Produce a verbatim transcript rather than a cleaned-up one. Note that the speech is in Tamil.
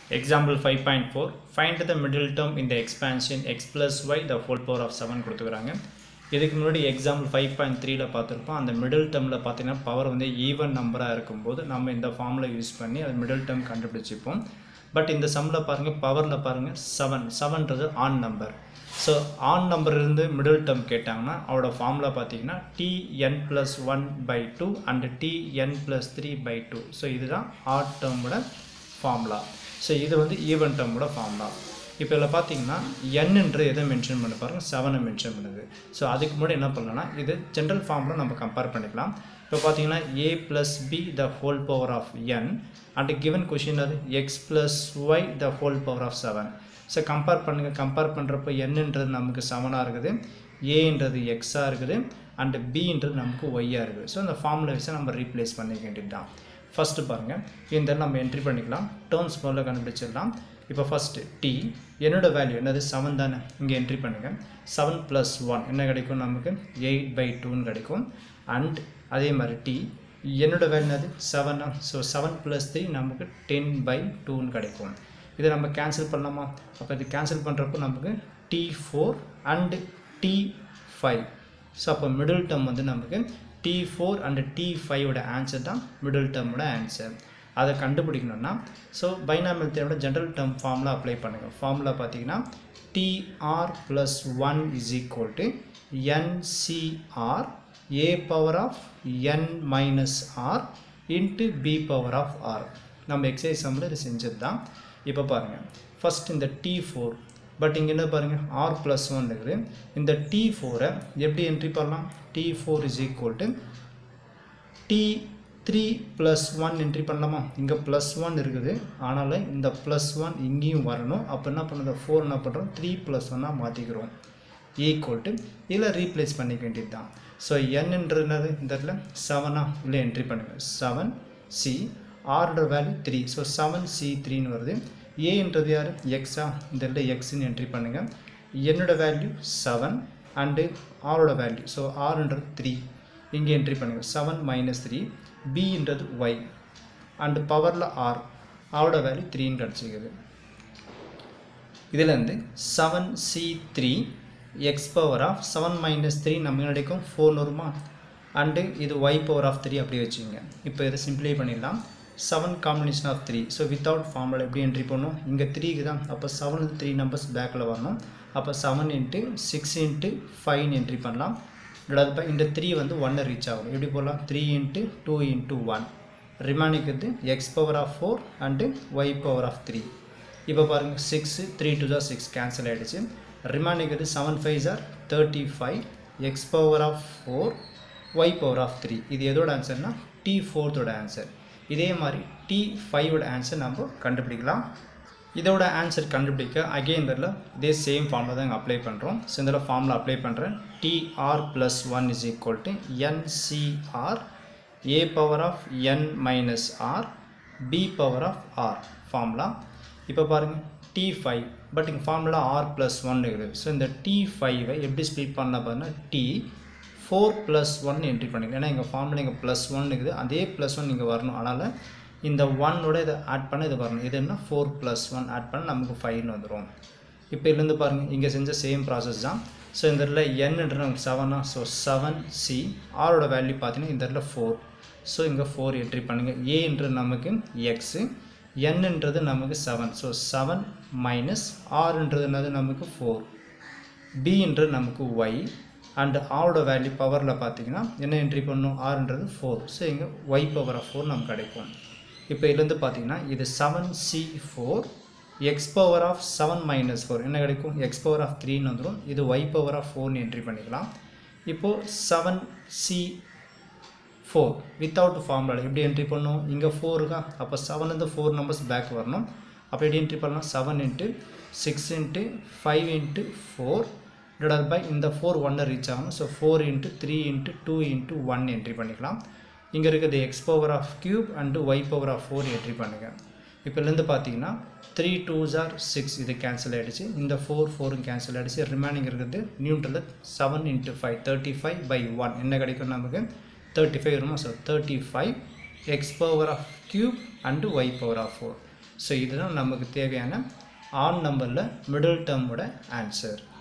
Example five point four. Find the middle term in the expansion x plus y the whole power of seven கொடுத்துக்கிறாங்க. இதுக்கு முன்னாடி example five point three ல பார்த்திருப்போம். அந்த middle termல பார்த்தீங்கன்னா பவர் வந்து ஈவன் நம்பரா இருக்கும்போது நம்ம இந்த ஃபார்முலா யூஸ் பண்ணி அது middle term கண்டுபிடிச்சிப்போம். பட் இந்த சம்ல பாருங்க பவர்ல பாருங்க seven. seven ன்றது ஆன் நம்பர். ஸோ ஆன் நம்பர் இருந்து மிடில் டேர்ம் கேட்டாங்கன்னா அவரோட ஃபார்முலா பார்த்தீங்கன்னா tn plus one by two and tn plus three by two. So இதுதான் ஆட் டேர்மோட ஃபார்முலா. ஸோ இது வந்து ஈவன் டேர்மோட ஃபார்முலா. இப்போ இதில் பார்த்தீங்கன்னா n எதை மென்ஷன் பண்ண பாருங்கள் செவனை மென்ஷன் பண்ணுது. ஸோ அதுக்கு முன்னாடி என்ன பண்ணலாம்னா இது ஜென்ரல் ஃபார்முலா நம்ம கம்பேர் பண்ணிக்கலாம். இப்போ பார்த்தீங்கன்னா a plus b the whole power of n and given question அது x plus y the whole power of seven. So compare பண்ணுங்கள். கம்பேர் பண்ணுறப்போ என்னன்றது நமக்கு செவனாக இருக்குது, ஏன்றது எக்ஸாக இருக்குது அண்ட் பின்றது நமக்கு ஒய்யாக இருக்குது. ஸோ இந்த ஃபார்முலா வச்சு நம்ம ரீப்ளேஸ் பண்ணிக்க வேண்டியது தான். ஃபஸ்ட்டு பாருங்கள் இந்த நம்ம என்ட்ரி பண்ணிக்கலாம். டேர்ம்ஸ் முதல்ல கண்டுபிடிச்சிடலாம். இப்போ ஃபஸ்ட்டு டி என்னோடய வேல்யூ என்னது செவன் தானே, இங்கே என்ட்ரி பண்ணுங்கள். செவன் ப்ளஸ் ஒன் என்ன கிடைக்கும் நமக்கு எயிட் பை டூன்னு கிடைக்கும். அண்ட் அதே மாதிரி டி என்னோடய வேல்யூ என்னது செவனா, ஸோ செவன் ப்ளஸ் த்ரீ நமக்கு டென் பை டூன்னு கிடைக்கும். இதை நம்ம கேன்சல் பண்ணலாமா? அப்போ இது கேன்சல் பண்ணுறப்போ நமக்கு T four and T five. So அப்போ மிடில் டேர்ம் வந்து நமக்கு டி ஃபோர் அண்டு டி ஃபைவோட ஆன்சர் தான் மிடில் டேர்மோட ஆன்சர். அதை கண்டுபிடிக்கணும்னா ஸோ பைனாமியல் தியரமோட ஜென்ரல் டேர்ம் ஃபார்முலா அப்ளை பண்ணுங்கள். ஃபார்முலா பார்த்தீங்கன்னா TR plus one is equal to NCR A power of N minus R into P power of R. நம்ம எக்ஸசைஸ் சம்மில் இது செஞ்சது தான். இப்போ பாருங்கள் ஃபஸ்ட் இந்த டி ஃபோர், பட் இங்கே என்ன பாருங்கள் ஆர் ப்ளஸ் ஒன் இருக்குது. இந்த டி ஃபோரை எப்படி என்ட்ரி பண்ணலாம்? T four is equal to T three plus one entry பண்ணலாமா? இங்கே ப்ளஸ் ஒன் இருக்குது, ஆனால் இந்த ப்ளஸ் ஒன் இங்கேயும் வரணும். அப்போ என்ன பண்ணுறது ஃபோர் என்ன பண்ணுறோம் த்ரீ ப்ளஸ் ஒன்னாக மாற்றிக்கிறோம் ஈக்குவல் டு இதில் ரீப்ளேஸ் பண்ணிக்க வேண்டியது தான். ஸோ என்னன்றது இந்த இடத்துல செவனாக இல்லை என்ட்ரி பண்ணுங்கள். செவன் சி ஆரோட value three, so seven C த்ரீன்னு வருது. ஏன்றது யார் எக்ஸா, இந்த இடத்துல எக்ஸ்ன்னு என்ட்ரி பண்ணுங்கள். என்னோட வேல்யூ செவன் அண்டு ஆரோட வேல்யூ ஸோ ஆறுன்றது த்ரீ இங்கே என்ட்ரி பண்ணுங்கள். செவன் மைனஸ் த்ரீ பின்றது ஒய் அண்டு பவரில் ஆர் ஆரோட வேல்யூ த்ரீன்னு கிடச்சிக்குது. இதுலேருந்து seven C three X power of seven minus three நமக்கு கிடைக்கும் ஃபோர்னு வருமா, அண்டு இது ஒய் பவர் ஆஃப் த்ரீ அப்படி வச்சுக்கோங்க. இப்போ இதை சிம்பிளை பண்ணிடலாம். Seven combination of three, so without formula எப்படி என்ட்ரி பண்ணணும்? இங்கே த்ரீக்கு தான், அப்போ செவன் த்ரீ நம்பர்ஸ் பேக்கில் வரணும். அப்போ செவன் இன்ட்டு சிக்ஸ் இன்ட்டு ஃபைவ்னு என்ட்ரி பண்ணலாம். இப்போ இந்த த்ரீ வந்து ஒன்னை ரீச் ஆகும். எப்படி போடலாம்? Three into two into one ரிமைனிங்கிறது X power of four and Y power of three. இப்போ பாருங்கள் சிக்ஸு த்ரீ டூ தான் சிக்ஸ் கேன்சல் ஆகிடுச்சு. ரிமைனிங்கிறது seven five are thirty five X power of four Y power of three. இது எதோட ஆன்சர்னா டி ஃபோர்த்தோட ஆன்சர். இதே மாதிரி டி ஃபைவோட ஆன்சர் நம்ம கண்டுபிடிக்கலாம். இதோட ஆன்சர் கண்டுபிடிக்க அகெயின் இதில் இதே சேம் ஃபார்முலா தான் அப்ளை பண்ணுறோம். ஸோ இதில் ஃபார்முலா அப்ளை பண்ணுறேன். TR plus one is equal to NCR A power of N minus R B power of R formula. இப்போ பாருங்கள் டி ஃபைவ், பட் இங்கே ஃபார்முலா ஆர் ப்ளஸ் ஒன் இருக்குது. ஸோ இந்த டி ஃபைவை எப்படி ஸ்ப்ளிட் பண்ணலாம் பாருங்கள், T four plus one entry பண்ணிக்கலாம். ஏன்னா எங்கள் ஃபார்முலா இங்கே ப்ளஸ் ஒன் இருக்குது, அதே ப்ளஸ் ஒன் இங்கே வரணும். அதனால் இந்த ஒன்னோட இதை ஆட் பண்ண இது வரணும். இது என்ன ஃபோர் ப்ளஸ் ஒன் ஆட் பண்ண நமக்கு ஃபைவ்னு வந்துடும். இப்போ இதுலேருந்து பாருங்கள் இங்கே செஞ்ச சேம் ப்ராசஸ் தான். ஸோ இந்த இடத்துல என்னன்றது நமக்கு செவனா, ஸோ செவன் சி ஆரோட வேல்யூ பார்த்தீங்கன்னா இந்த இடத்துல ஃபோர், ஸோ இங்கே ஃபோர் என்ட்ரி பண்ணுங்கள். ஏன்றது நமக்கு எக்ஸு, என்னன்றது நமக்கு செவன், ஸோ செவன் மைனஸ் ஆறுன்றது என்னது நமக்கு ஃபோர், பின்றது நமக்கு ஒய் அண்ட் ஆரோட வேல்யூ பவரில் பார்த்தீங்கன்னா என்ன என்ட்ரி பண்ணணும் ஆறுன்றது ஃபோர், ஸோ இங்கே ஒய் பவர் ஆஃப் ஃபோர் நமக்கு கிடைக்கும். இப்போ இதுலேருந்து பார்த்தீங்கன்னா இது seven C four X power of seven minus four என்ன கிடைக்கும் எக்ஸ் பவர் ஆஃப் த்ரீன்னு வந்துடும். இது ஒய் பவர் ஆஃப் ஃபோர்னு என்ட்ரி பண்ணிக்கலாம். இப்போது seven C four without formula எப்படி என்ட்ரி பண்ணணும்? இங்கே ஃபோர் இருக்கா, அப்போ செவன்லேருந்து ஃபோர் நம்பர்ஸ் பேக் வரணும். அப்போ எப்படி என்ட்ரி பண்ணலாம்? Seven into six into five into four divide by இந்த ஃபோர் ஒன்னை ரீச் ஆகணும். So four into three into two into one entry பண்ணிக்கலாம். இங்கே இருக்கிறது X power of cube and Y power of four entry பண்ணுங்கள். இப்போலேருந்து பார்த்தீங்கன்னா த்ரீ டூஸ் ஆர் சிக்ஸ் இது கேன்சல் ஆகிடுச்சு. இந்த ஃபோர் ஃபோரும் கேன்சல் ஆகிடுச்சு. ரிமைனிங் இருக்கிறது நியூட்ரலில் seven into five thirty five by one என்ன கிடைக்கும் நமக்கு தேர்ட்டி ஃபைவ் வருமா. So thirty five X power of cube and Y power of four. So இதுதான் நமக்கு தேவையான ஆட் நம்பரில் மிடில் டேர்மோட ஆன்சர்.